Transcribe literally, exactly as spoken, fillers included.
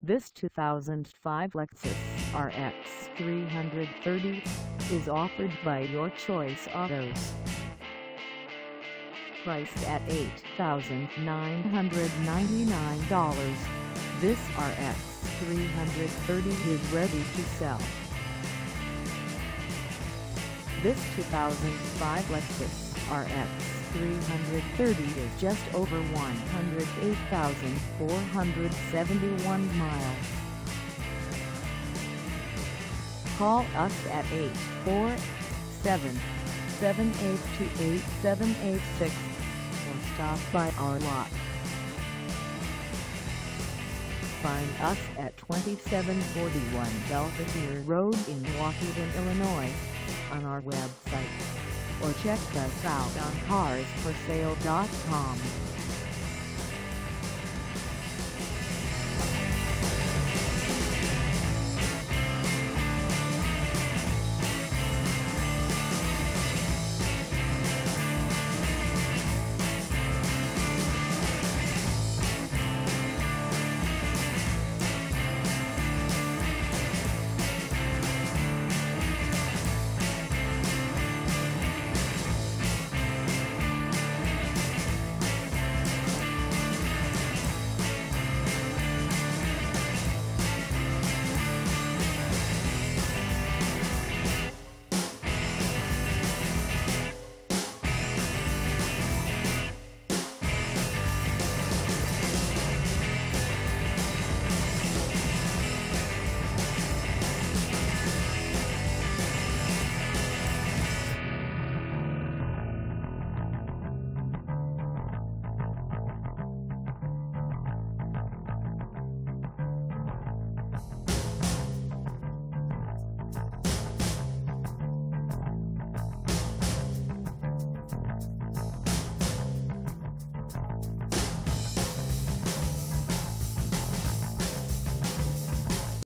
This two thousand five Lexus R X three thirty is offered by Your Choice Autos. Priced at eight thousand nine hundred ninety-nine dollars, this R X three thirty is ready to sell. This two thousand five Lexus R X three thirty is just over one hundred eight thousand four hundred seventy-one miles. Call us at eight four seven, seven eight two, eight seven eight six or stop by our lot. Find us at twenty-seven forty-one Belvidere Road in Waukegan, Illinois, on our website, or check us out on cars for sale dot com.